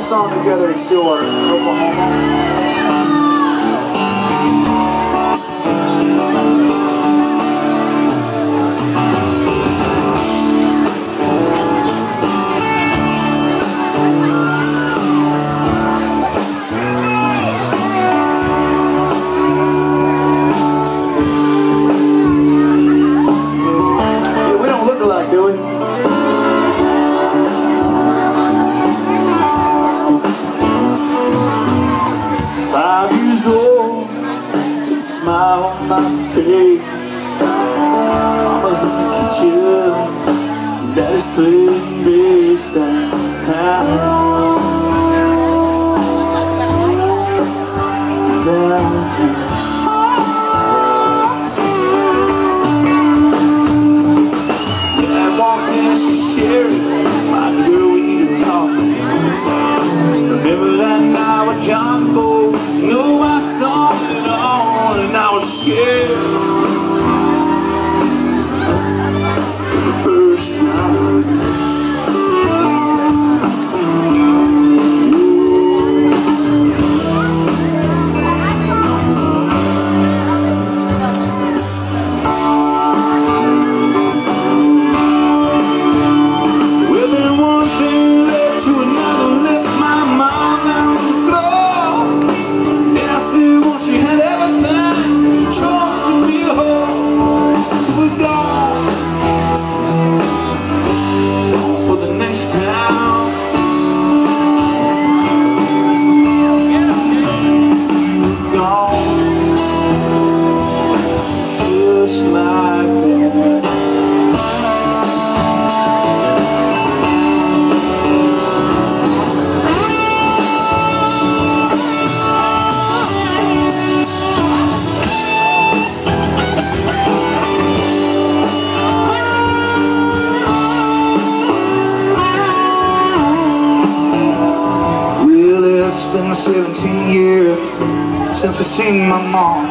song together in Stillwater, Oklahoma. Yeah, we don't look alike, do we? 5 years old, with a smile on my face. Mama's in the kitchen, Daddy's playing bass downtown. Dad walks in, she's Sherry, my girl, we need to talk. Remember that night with John Boy? No, I saw it all and I was scared for the first time. Well, then one thing led to another, left my mom down the floor. And I said, once she had everything, she chose to be a whore. So we're gone for the next town. Gone just like that. It's been 17 years since I seen my mom.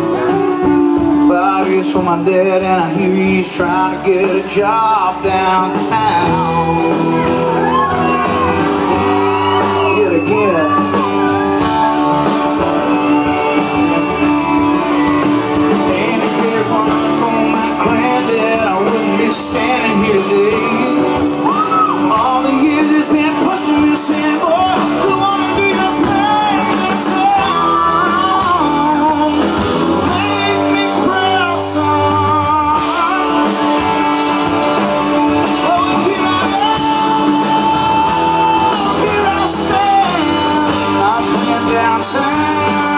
5 years for my dad, and I hear he's trying to get a job downtown. Yet again. And if it weren't for my granddad, I wouldn't be standing here today. All the years he's been pushing me, saying, boy, you wanna be the thing in town. Make me proud, son. Oh, here I am, here I stand, I'm playing downtown.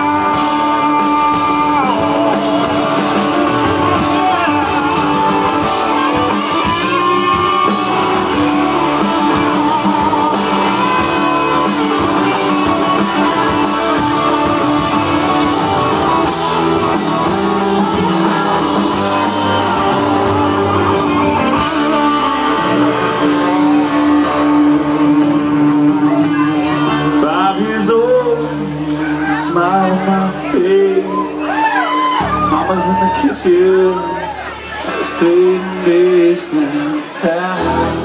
Smile on my face. Mama's in the kitchen, just playing bass downtown.